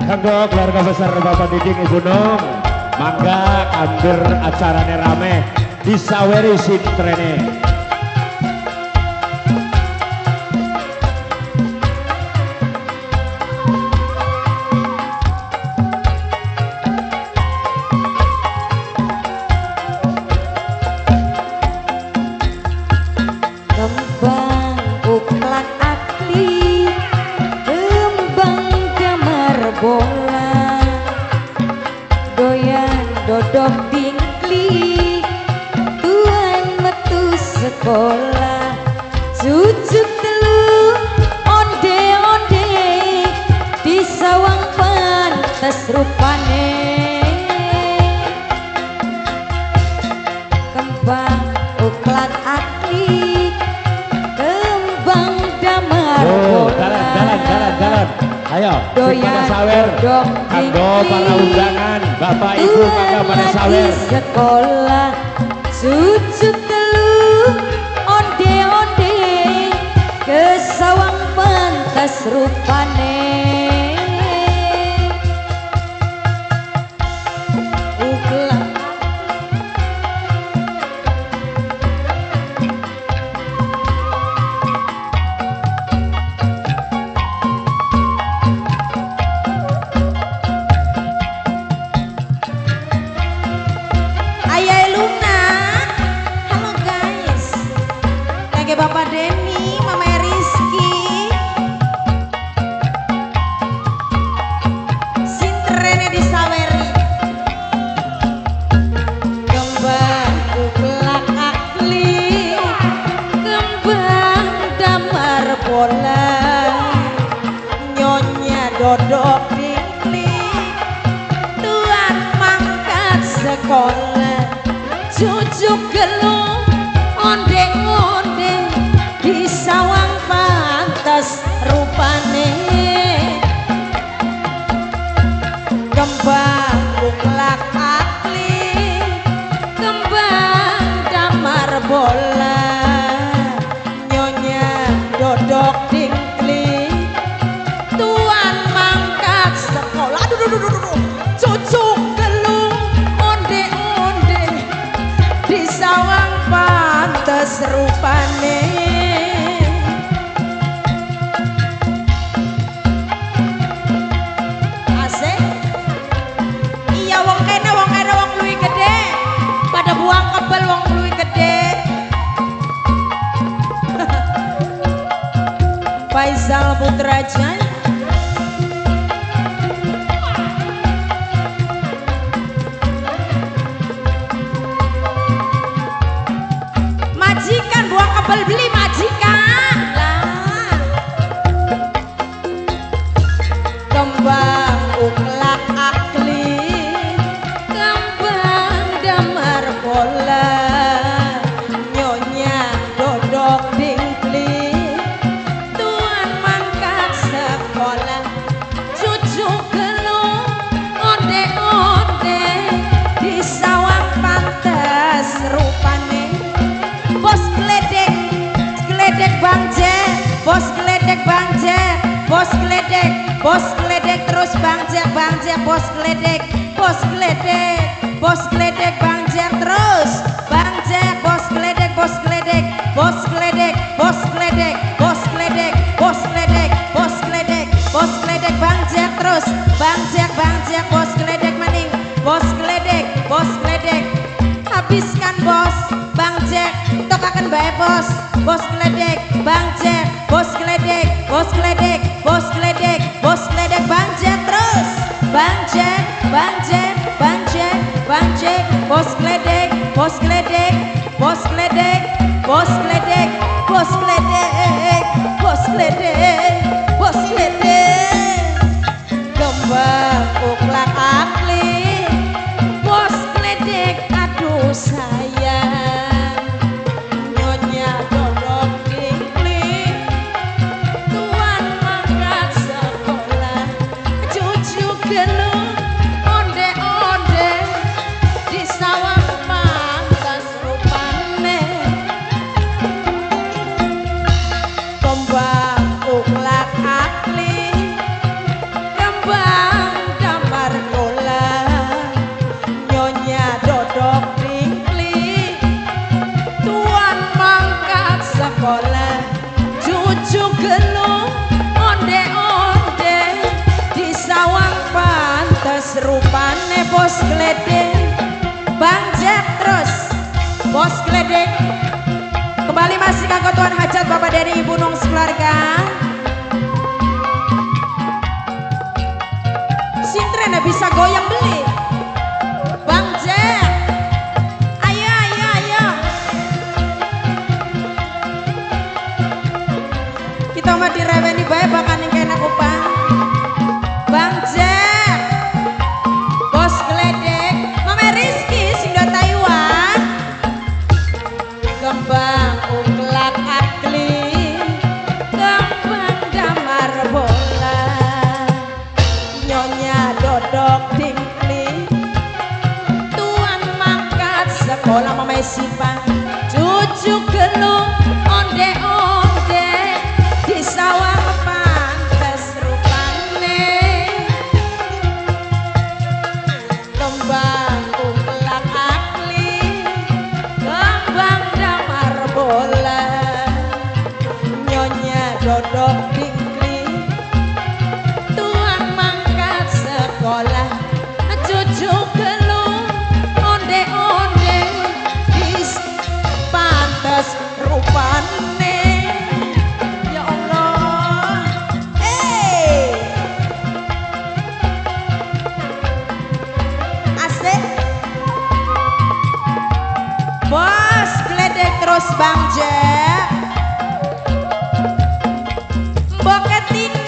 Kanggo keluarga besar Bapak Diding Ibu Nung, mangga ambil acaranya rame di Saweri Sintrene. Dodok bingkli tuan metu sekolah cucuk telu onde-onde di sawang pantes rupane kembang uklat akli kembang damar jalan ayo doyan sawer dodok kanggo para undangan Bapak Ibu mangga pada sawer sekolah cucu telu onde-onde ke sawang pantas rupane uklah Bapak Denny, Mama Rizky Sintrene di Saweri kembang uklak akli kembang damar bola nyonya dodok dikli tuan mangkat sekolah cucu gelung onde-onde di sawang pantas rupane kembang uklak akli kembang damar bola nyonya dodok dingkli tuan mangkat sekolah aduh cucu gelung onde-onde di sawang pantas rupane buang kebel wong luwih gede Faisal Putrajan majikan buang kebel beli majikan lah kembang uklak akli bola nyonya dodok dingkli tuan mangkat sekolah cucu gelung onde-onde di sawang pantes rupane bos geledek Bang Jack bos geledek Bang Jack bos geledek terus Bang Jack bos geledek Bang Jack terus Bang Jack bos geledek Bang Jack terus Bang Jack bos geledek maning bos geledek habiskan bos Bang Jack tokakan bae bos geledek Bang Jack bos geledek Bang Jack terus Bang Jack bos geledek kembang uklak akli bos geledek aduh sayang nyonya dodok dingkli tuan mangkat sekolah cucu gelung onde-onde di sawang pantas rupane kembang uklak akli kembang bos geledek Bang Jack terus bos geledek kembali masih kanggo tuan hajat Bapak dari Ibu Nung sekeluarga Sintrena bisa goyang beli Bang Jack ayo ayo ayo kita mau direweni bae bahkan yang kena upah Bang Jack bos geledek Mama Rizky sing do Taiwan kembang uklak akli kembang damar bola nyonya dodok dingkli tuan mangkat sekolah Mama Sipa cucu gelung onde-onde di sawah pantes rupane kembang uklak akli kembang damar bola nyonya dodok dingkli tuan mangkat sekolah cucu gelung onde-onde di pantes rupane ya Allah asik bos geledek terus Bang Jack Mbok Ketina